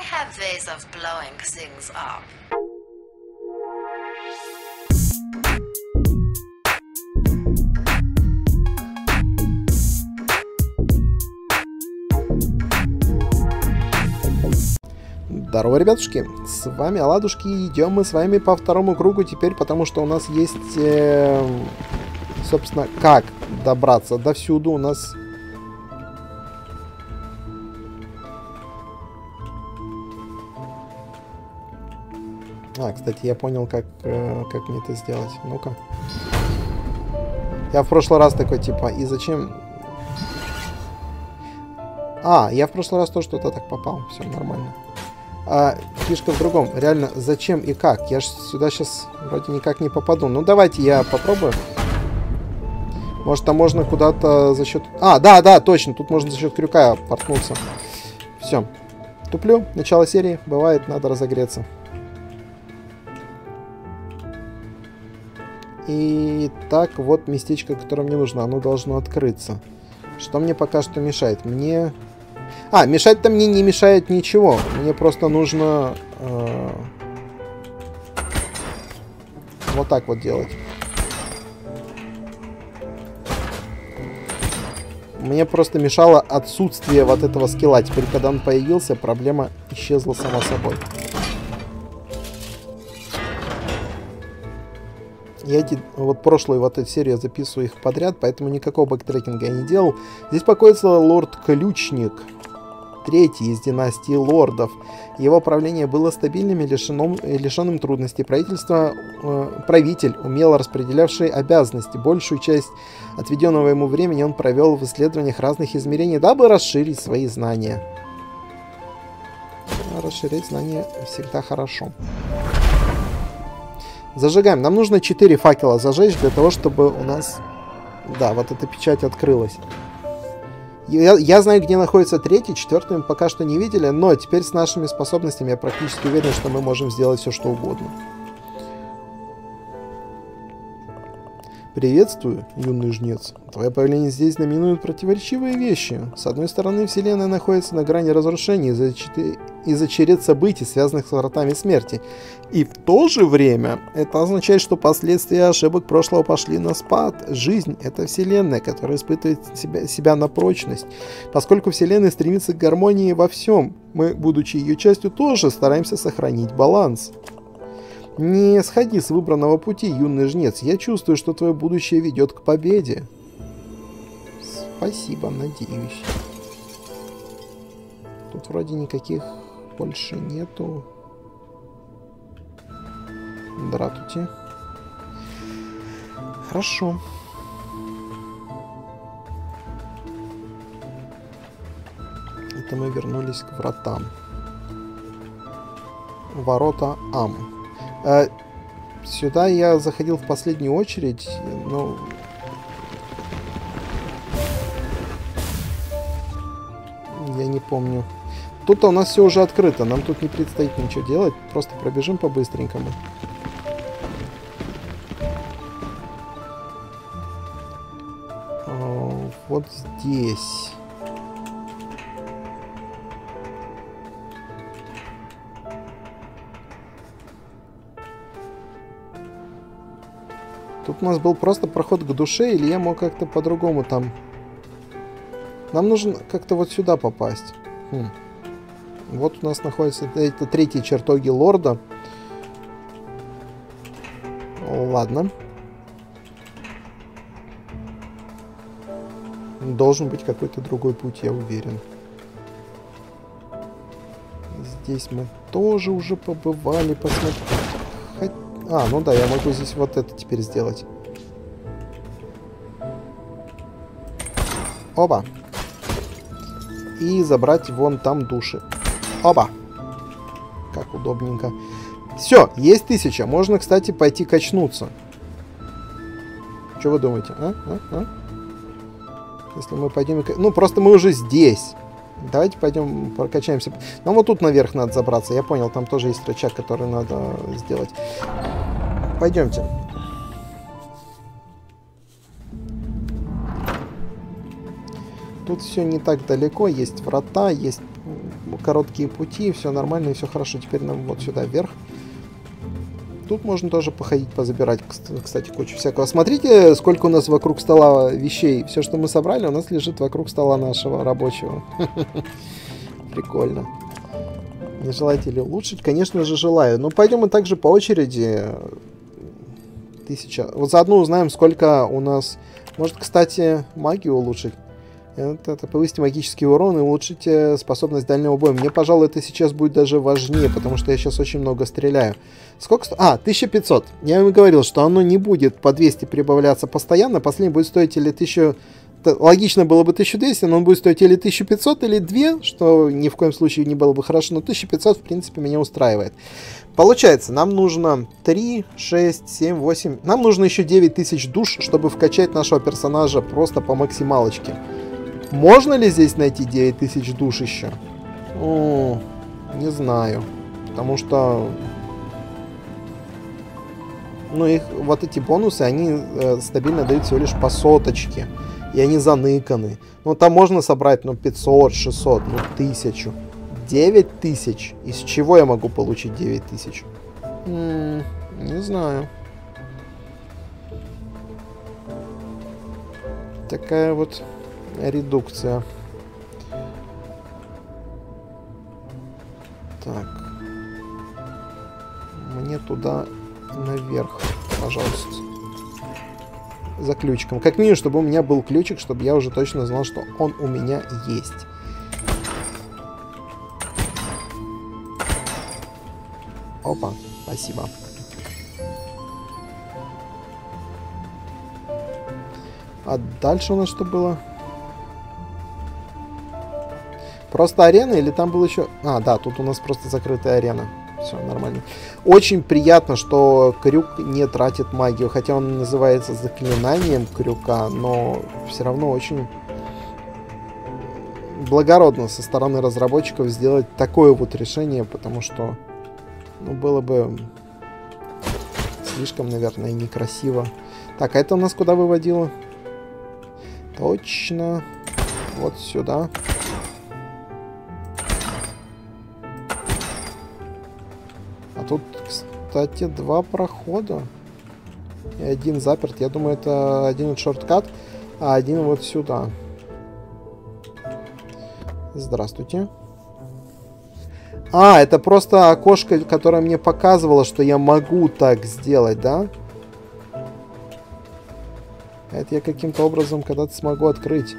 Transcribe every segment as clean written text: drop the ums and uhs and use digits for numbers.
have ways of blowing things up. Здорово, ребятушки, с вами Оладушки, идем мы с вами по второму кругу теперь, потому что у нас есть, собственно, как добраться до всюду у нас. Кстати, я понял, как мне это сделать. Ну-ка. Я в прошлый раз такой, типа, и зачем... я в прошлый раз тоже что-то так попал, все нормально. Фишка в другом. Реально, зачем и как? Я ж сюда сейчас вроде никак не попаду. Ну, давайте я попробую. Может, там можно куда-то за счет... да, точно. Тут можно за счет крюка портнуться. Все. Туплю. Начало серии. Бывает, надо разогреться. И так, вот местечко, которое мне нужно. Оно должно открыться. Что мне пока что мешает? Мне... мешать-то мне не мешает ничего. Мне просто нужно вот так вот делать. Мне просто мешало отсутствие вот этого скилла. Теперь, когда он появился, проблема исчезла сама собой. Я вот прошлую вот эту серию записываю их подряд, поэтому никакого бэктрекинга я не делал. Здесь покоится лорд-ключник. Третий из династии лордов. Его правление было стабильным и лишенным трудностей. Правитель, умело распределявший обязанности. Большую часть отведенного ему времени он провел в исследованиях разных измерений, дабы расширить свои знания. Расширять знания всегда хорошо. Зажигаем. Нам нужно 4 факела зажечь для того, чтобы у нас... Да, вот эта печать открылась. Я знаю, где находится третий, четвертый мы пока что не видели, но теперь с нашими способностями я практически уверен, что мы можем сделать все, что угодно. Приветствую, юный жнец. Твое появление здесь знаменует противоречивые вещи. С одной стороны, Вселенная находится на грани разрушения из-за черед событий, связанных с вратами смерти. И в то же время это означает, что последствия ошибок прошлого пошли на спад. Жизнь — это Вселенная, которая испытывает себя на прочность. Поскольку Вселенная стремится к гармонии во всем, мы, будучи ее частью, тоже стараемся сохранить баланс. Не сходи с выбранного пути, юный жнец. Я чувствую, что твое будущее ведет к победе. Спасибо, надеюсь. Тут вроде никаких больше нету. Здравствуйте. Хорошо. Это мы вернулись к вратам. Ворота Ам. Сюда я заходил в последнюю очередь, но... Я не помню. Тут-то у нас все уже открыто, нам тут не предстоит ничего делать, просто пробежим по-быстренькому. Вот здесь... Тут у нас был просто проход к душе, или я мог как-то по-другому там... Нам нужно как-то вот сюда попасть. Вот у нас находится... Это третьи чертоги лорда. Ладно. Должен быть какой-то другой путь, я уверен. Здесь мы тоже уже побывали, посмотрели. Ну да, я могу здесь вот это теперь сделать. Оба. И забрать вон там души. Оба. Как удобненько. Все, есть 1000. Можно, кстати, пойти качнуться. Что вы думаете? Если мы пойдем... Ну, просто мы уже здесь. Давайте пойдем прокачаемся. Нам вот тут наверх надо забраться. Я понял, там тоже есть рычаг, который надо сделать. Пойдемте. Тут все не так далеко. Есть врата, есть короткие пути, все нормально и все хорошо. Теперь нам вот сюда вверх. Тут можно тоже походить, позабирать, кстати, кучу всякого. Смотрите, сколько у нас вокруг стола вещей. Все, что мы собрали, у нас лежит вокруг стола нашего рабочего. Прикольно. Не желаете ли улучшить? Конечно же, желаю. Но пойдем мы также по очереди. 1000. Вот заодно узнаем, сколько у нас... Может, кстати, магию улучшить. Это повысите магический урон и улучшите способность дальнего боя. Мне, пожалуй, это сейчас будет даже важнее, потому что я сейчас очень много стреляю. Сколько стоит? 1500. Я им говорил, что оно не будет по 200 прибавляться постоянно. Последний будет стоить или 1000... Логично было бы 1200, но он будет стоить или 1500, или 2, что ни в коем случае не было бы хорошо. Но 1500, в принципе, меня устраивает. Получается, нам нужно 3, 6, 7, 8... Нам нужно еще 9000 душ, чтобы вкачать нашего персонажа просто по максималочке. Можно ли здесь найти 9000 душ еще? О, не знаю. Потому что... Ну, их вот эти бонусы, они стабильно дают всего лишь по соточке. И они заныканы. Ну, там можно собрать, ну, 500, 600, ну, 1000. 9000. Из чего я могу получить 9000? Не знаю. Такая вот редукция. Так. Мне туда наверх, пожалуйста. За ключиком. Как минимум, чтобы у меня был ключик, чтобы я уже точно знал, что он у меня есть. Опа, спасибо. А дальше у нас что было? Просто арена или там был еще... А, да, тут у нас просто закрытая арена. Все нормально. Очень приятно, что крюк не тратит магию. Хотя он называется заклинанием крюка, но все равно очень благородно со стороны разработчиков сделать такое вот решение, потому что, ну, было бы слишком, наверное, некрасиво. Так, а это у нас куда выводило? Точно. Вот сюда. Тут, кстати, 2 прохода. И один заперт. Я думаю, это один шорткат, а один вот сюда. Здравствуйте. А, это просто окошко, которое мне показывало, что я могу так сделать, да? Это я каким-то образом когда-то смогу открыть.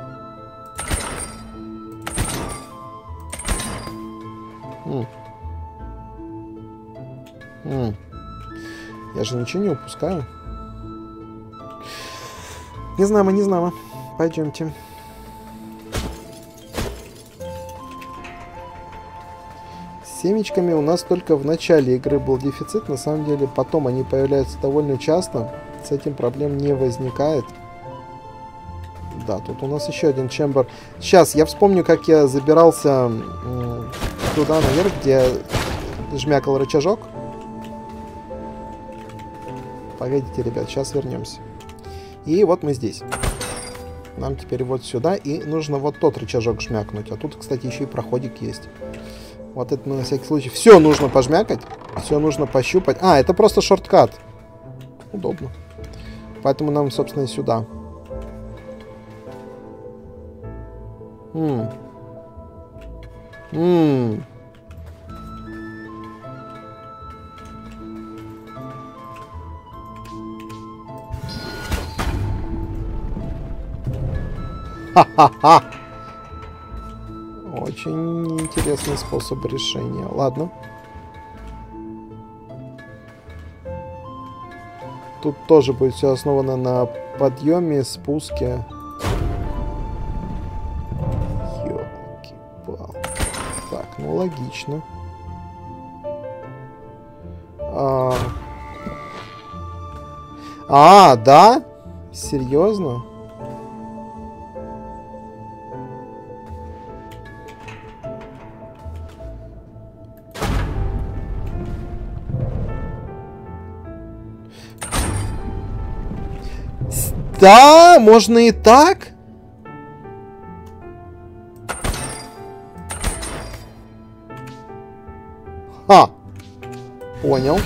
Я же ничего не упускаю. Не знамо, не знамо. Пойдемте. С семечками у нас только в начале игры был дефицит. На самом деле, потом они появляются довольно часто. С этим проблем не возникает. Да, тут у нас еще один чембер. Сейчас, я вспомню, как я забирался туда наверх, где жмякал рычажок. Погодите, ребят, сейчас вернемся. И вот мы здесь. Нам теперь вот сюда. И нужно вот тот рычажок жмякнуть. А тут, кстати, еще и проходик есть. Вот это на всякий случай. Все нужно пожмякать. Все нужно пощупать. А, это просто шорткат. Удобно. Поэтому нам, собственно, и сюда. Ха-ха-ха! Очень интересный способ решения. Ладно. Тут тоже будет все основано на подъеме, спуске. Ёлки-палки. Так, ну логично. Да? Серьезно? Да, можно и так. А! Понял.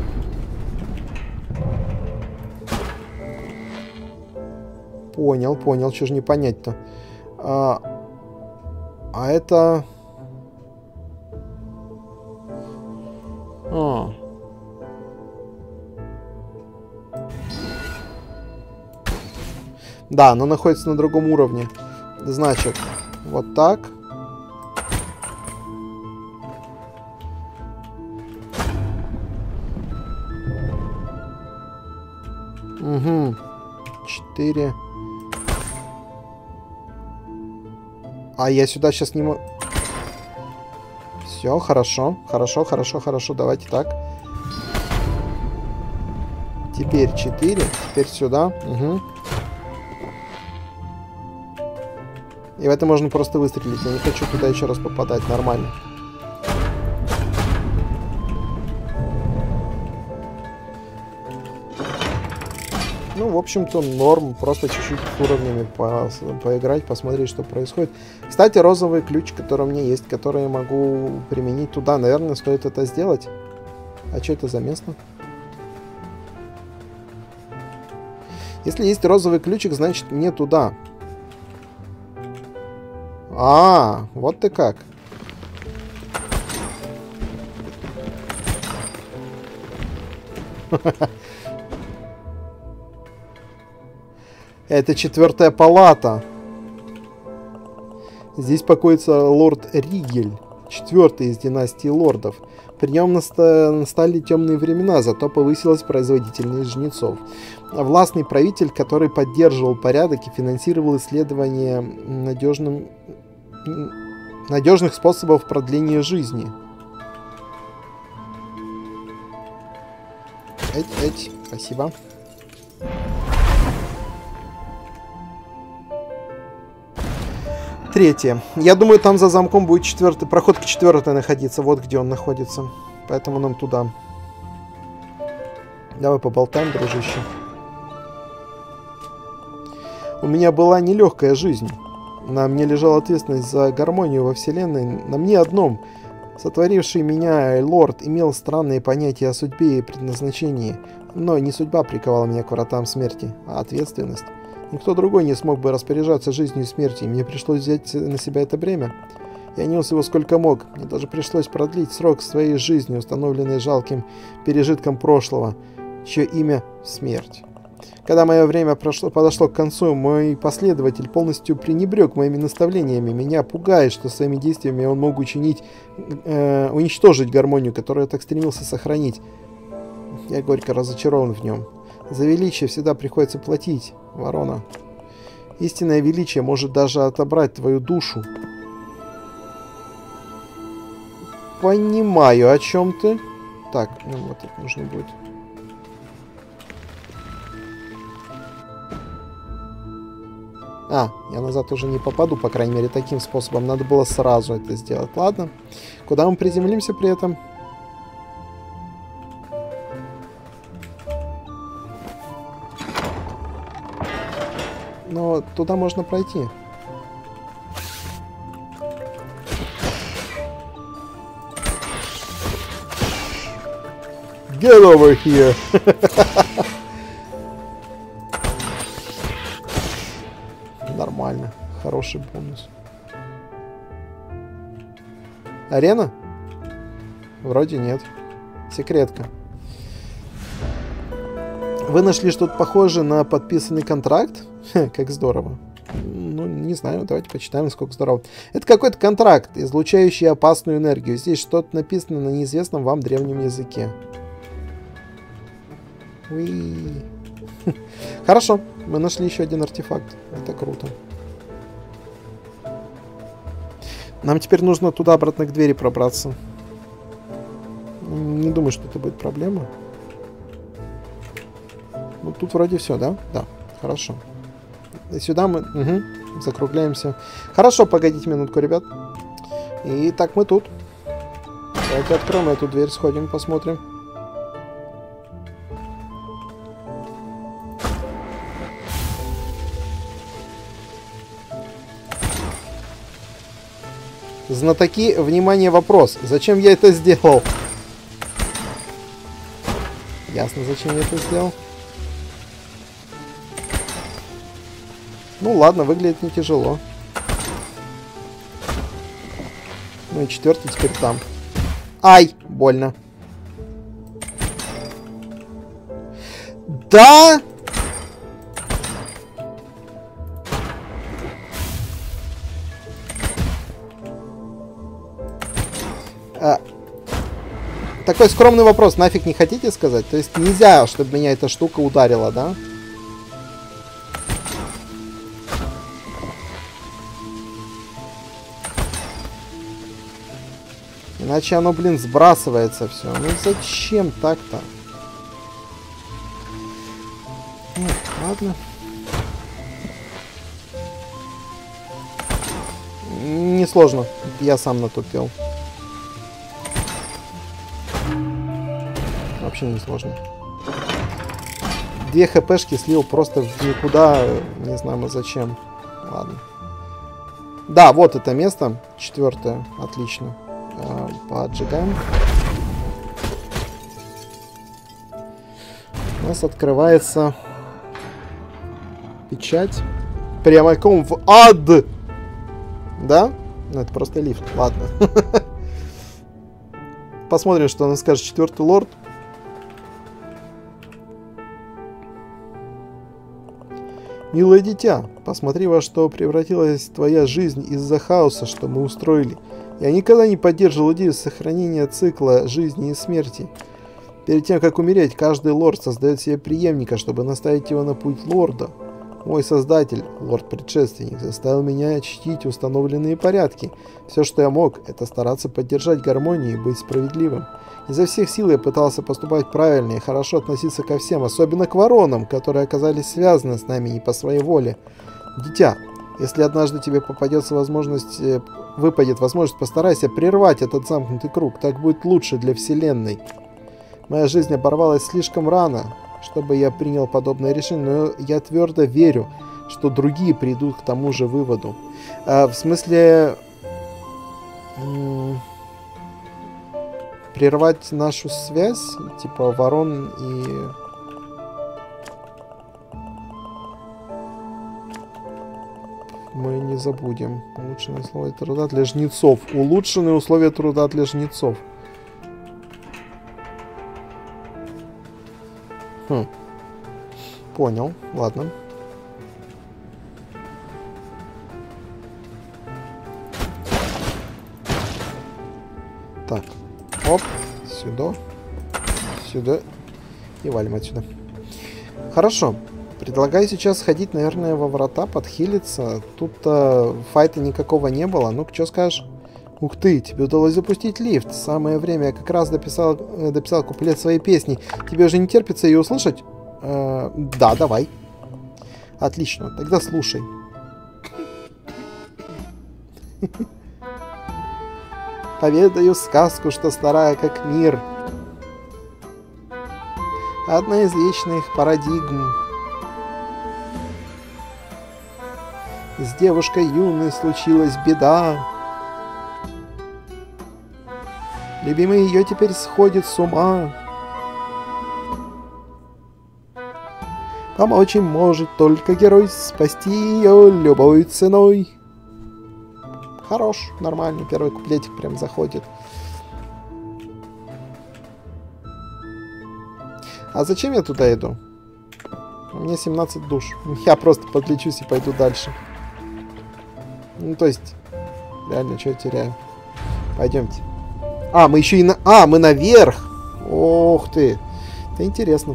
Понял. Что же не понять-то? А это... Да, оно находится на другом уровне. Значит, вот так. Угу. 4. А я сюда сейчас не могу... Все, хорошо. Давайте так. Теперь 4. Теперь сюда. Угу. И в это можно просто выстрелить. Я не хочу туда еще раз попадать. Нормально. Ну, в общем-то, норм. Просто чуть-чуть с уровнями поиграть, посмотреть, что происходит. Кстати, розовый ключ, который у меня есть, который я могу применить туда. Наверное, стоит это сделать. А что это за место? Если есть розовый ключик, значит мне туда. А, вот ты как. Это 4-я палата. Здесь покоится лорд Ригель, 4-й из династии лордов. При нем настали темные времена, зато повысилась производительность жнецов. Властный правитель, который поддерживал порядок и финансировал исследования надежных способов продления жизни. Спасибо. Третье. Я думаю, там за замком будет проход к 4-й находиться. Вот где он находится. Поэтому нам туда. Давай поболтаем, дружище. У меня была нелегкая жизнь. На мне лежала ответственность за гармонию во вселенной. На мне одном. Сотворивший меня лорд имел странные понятия о судьбе и предназначении. Но не судьба приковала меня к вратам смерти, а ответственность. Никто другой не смог бы распоряжаться жизнью и смертью, и мне пришлось взять на себя это бремя. Я нес его сколько мог. Мне даже пришлось продлить срок своей жизни, установленный жалким пережитком прошлого, чье имя — смерть. Когда мое время подошло к концу, мой последователь полностью пренебрег моими наставлениями. Меня пугает, что своими действиями он мог уничтожить гармонию, которую я так стремился сохранить. Я горько разочарован в нем. За величие всегда приходится платить, ворона. Истинное величие может даже отобрать твою душу. Понимаю, о чем ты. Так, ну вот это нужно будет. А, я назад уже не попаду, по крайней мере, таким способом. Надо было сразу это сделать. Ладно. Куда мы приземлимся при этом? Но туда можно пройти. Get over here! Нормально. Хороший бонус. Арена? Вроде нет. Секретка. Вы нашли что-то похожее на подписанный контракт? Как здорово. Ну, не знаю, давайте почитаем, насколько здорово. Это какой-то контракт, излучающий опасную энергию. Здесь что-то написано на неизвестном вам древнем языке. Уи. Хорошо, мы нашли еще один артефакт. Это круто. Нам теперь нужно туда обратно к двери пробраться. Не думаю, что это будет проблема. Ну, тут вроде все, да? Да, хорошо. И сюда мы закругляемся. Хорошо, погодите минутку, ребят. И так мы тут. Давайте откроем эту дверь, сходим, посмотрим. Знатоки, внимание, вопрос. Зачем я это сделал? Ясно, зачем я это сделал. Ну ладно, выглядит не тяжело. Ну и 4-й теперь там. Ай, больно. Да! Такой скромный вопрос, нафиг не хотите сказать? То есть нельзя, чтобы меня эта штука ударила, да? Иначе оно, блин, сбрасывается все. Ну зачем так-то? Ладно. Несложно. Я сам натупил. Вообще не сложно. 2 хпшки слил просто в никуда. Не знаю зачем. Ладно. Да, вот это место. 4-е. Отлично. Поджигаем. У нас открывается печать. Прямиком в ад. Да? Ну, это просто лифт. Ладно. Посмотрим, что нам скажет 4-й лорд. Милое дитя, посмотри, во что превратилась твоя жизнь из-за хаоса, что мы устроили. Я никогда не поддерживал идею сохранения цикла жизни и смерти. Перед тем, как умереть, каждый лорд создает себе преемника, чтобы наставить его на путь лорда. Мой создатель, лорд-предшественник, заставил меня чтить установленные порядки. Все, что я мог, это стараться поддержать гармонию и быть справедливым. Изо всех сил я пытался поступать правильно и хорошо относиться ко всем, особенно к воронам, которые оказались связаны с нами не по своей воле. Дитя, если однажды тебе выпадет возможность, постарайся прервать этот замкнутый круг, так будет лучше для Вселенной. Моя жизнь оборвалась слишком рано, чтобы я принял подобное решение, но я твердо верю, что другие придут к тому же выводу. В смысле... прервать нашу связь, типа ворон и... Мы не забудем. Улучшенные условия труда для жнецов. Улучшенные условия труда для жнецов. Понял. Ладно. Так. Оп. Сюда. Сюда. И валим отсюда. Хорошо. Предлагаю сейчас сходить, наверное, во врата, подхилиться. Тут-то файта никакого не было. Ну-ка, что скажешь? Ух ты, тебе удалось запустить лифт. Самое время. Я как раз дописал куплет своей песни. Тебе же не терпится ее услышать? Да, давай. Отлично, тогда слушай. Поведаю сказку, что старая как мир. Одна из вечных парадигм. С девушкой юной случилась беда. Любимый ее теперь сходит с ума. Помочь им может только герой, спасти ее любой ценой. Хорош, нормально, первый куплетик прям заходит. А зачем я туда иду? У меня 17 душ. Я просто подлечусь и пойду дальше. Ну, то есть, реально, что я теряю? Пойдемте. А, мы еще и на... А, мы наверх! Ох ты! Это интересно.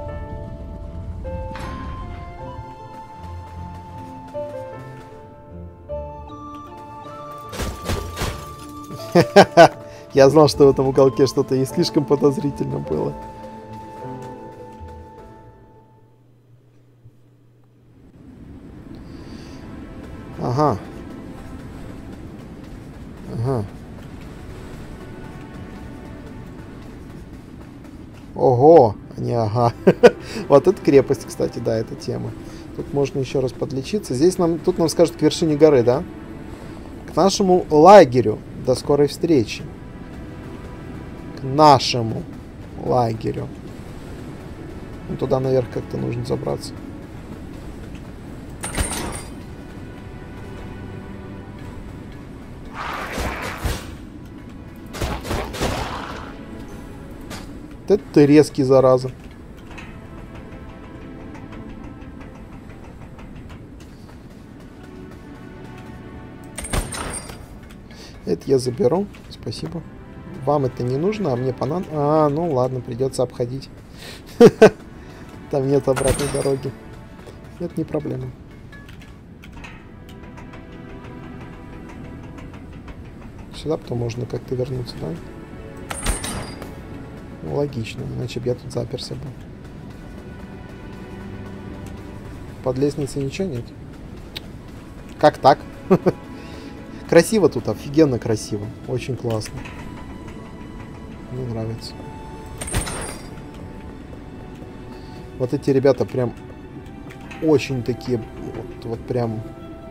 Я знал, что в этом уголке что-то есть. Слишком подозрительно было. Ага. Ага. Ого! Не ага. Вот это крепость, кстати, да, это тема. Тут можно еще раз подлечиться. Здесь тут нам скажут к вершине горы, да? К нашему лагерю. До скорой встречи. К нашему лагерю. Ну, туда наверх как-то нужно забраться. Это ты резкий, зараза. Это я заберу. Спасибо. Вам это не нужно, а мне понадобится. А, ну ладно, придется обходить. Там нет обратной дороги. Это не проблема. Сюда потом можно как-то вернуться, да? Ну, логично, иначе бы я тут заперся бы. Под лестницей ничего нет? Как так? Красиво тут, офигенно красиво. Очень классно. Мне нравится. Вот эти ребята прям очень такие, вот прям...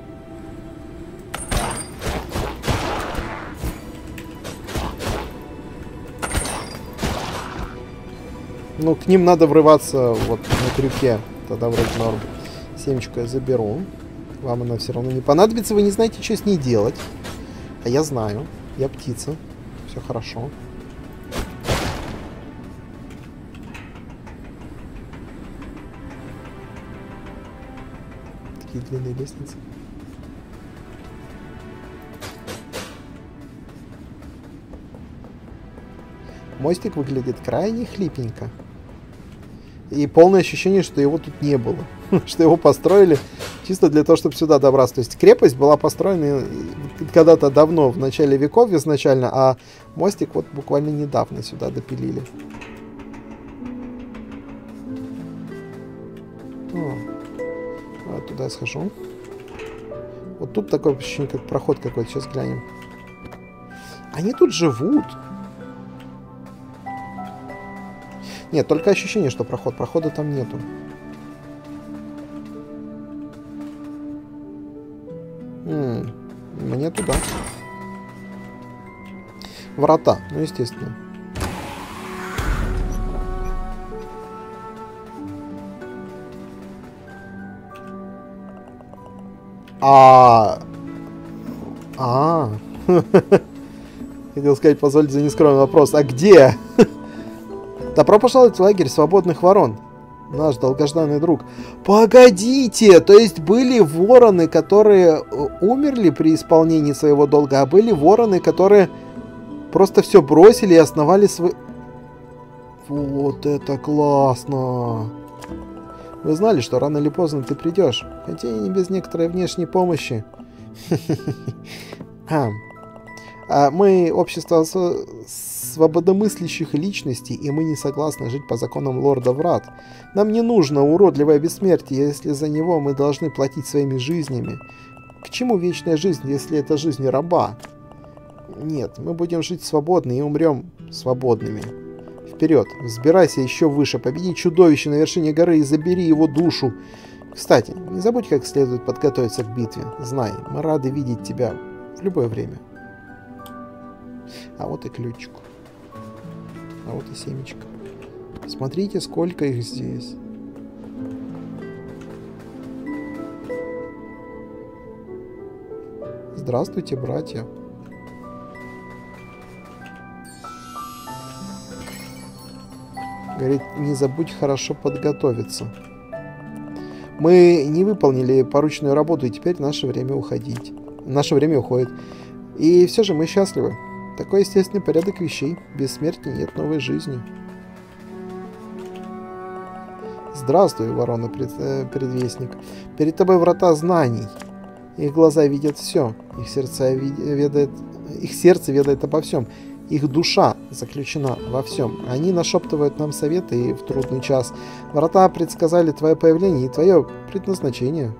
Ну, к ним надо врываться вот на крюке. Тогда вроде норм. Семечку я заберу. Вам она все равно не понадобится. Вы не знаете, что с ней делать. А я знаю. Я птица. Все хорошо. Такие длинные лестницы. Мостик выглядит крайне хлипенько. И полное ощущение, что его тут не было. Что его построили чисто для того, чтобы сюда добраться. То есть крепость была построена когда-то давно, в начале веков изначально, а мостик вот буквально недавно сюда допилили. Туда я схожу. Вот тут такое ощущение, как проход какой-то. Сейчас глянем. Они тут живут. Нет, только ощущение, что проход. Прохода там нету. Мне туда. Врата, ну естественно. Хотел сказать, позвольте за нескромный вопрос. А где? Добро пожаловать в лагерь свободных ворон. Наш долгожданный друг. Погодите! То есть были вороны, которые умерли при исполнении своего долга, а были вороны, которые просто все бросили и основали свой... Вот это классно! Вы знали, что рано или поздно ты придешь, хотя и не без некоторой внешней помощи. Мы общество свободомыслящих личностей, и мы не согласны жить по законам лорда Врат. Нам не нужно уродливое бессмертие, если за него мы должны платить своими жизнями. К чему вечная жизнь, если это жизнь раба? Нет, мы будем жить свободно и умрем свободными. Вперед, взбирайся еще выше, победи чудовище на вершине горы и забери его душу. Кстати, не забудь как следует подготовиться к битве. Знай, мы рады видеть тебя в любое время. А вот и ключик. А вот и семечко. Смотрите, сколько их здесь. Здравствуйте, братья. Говорит, не забудь хорошо подготовиться. Мы не выполнили порученную работу, и теперь наше время уходить. Наше время уходит. И все же мы счастливы. Такой естественный порядок вещей. Без смерти нет новой жизни. Здравствуй, ворона-предвестник. Перед тобой врата знаний. Их глаза видят все. Их сердце ведает обо всем. Их душа заключена во всем. Они нашептывают нам советы и в трудный час. Врата предсказали твое появление и твое предназначение.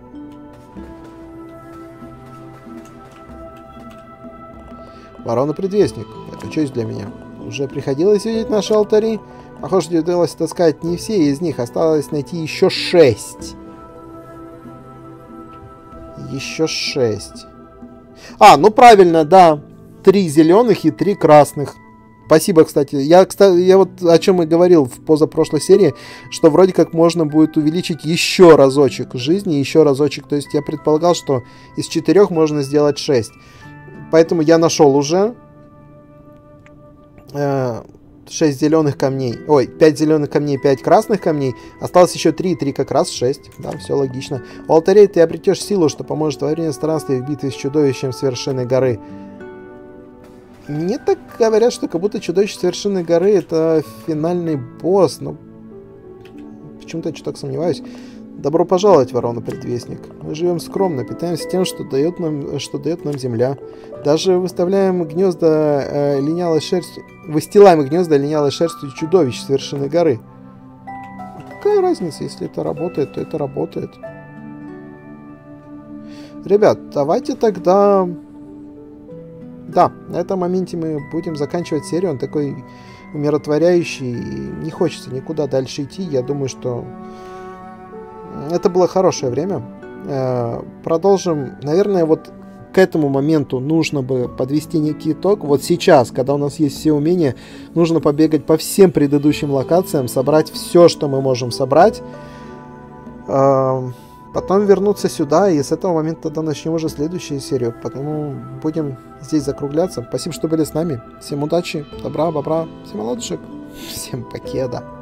Ворона-предвестник, это честь для меня. Уже приходилось видеть наши алтари? Похоже, удалось таскать не все из них. Осталось найти еще 6. Еще 6. Ну правильно, да. 3 зеленых и 3 красных. Спасибо, кстати. Я вот о чем и говорил в позапрошлой серии, что вроде как можно будет увеличить еще разочек жизни, еще разочек. То есть я предполагал, что из 4 можно сделать 6. Поэтому я нашел уже 6 зеленых камней. Ой, 5 зеленых камней, 5 красных камней. Осталось еще 3, 3 как раз 6. Да, все логично. У алтарей ты обретешь силу, что поможет во время странствия в битве с чудовищем с вершины горы. Мне так говорят, что как будто чудовище с вершины горы это финальный босс, но почему-то я что-то сомневаюсь. Добро пожаловать, ворона-предвестник. Мы живем скромно, питаемся тем, что дает нам земля. Даже выставляем гнезда линялой шерстью, выстилаем гнезда линялой шерстью чудовищ с вершины горы. Какая разница, если это работает, то это работает. Ребят, давайте тогда... Да, на этом моменте мы будем заканчивать серию. Он такой умиротворяющий. И не хочется никуда дальше идти. Я думаю, что это было хорошее время. Продолжим. Наверное, вот к этому моменту нужно бы подвести некий итог. Вот сейчас, когда у нас есть все умения, нужно побегать по всем предыдущим локациям, собрать все, что мы можем собрать. Потом вернуться сюда, и с этого момента тогда начнем уже следующую серию. Потому будем здесь закругляться. Спасибо, что были с нами. Всем удачи, добра, бобра, всем ладушек, всем покеда.